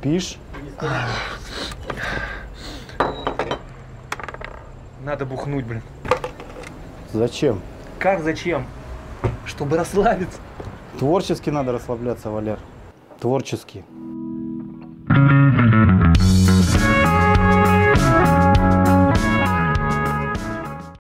Спишь? Надо бухнуть, блин. Зачем? Как зачем? Чтобы расслабиться. Творчески надо расслабляться, Валер. Творчески.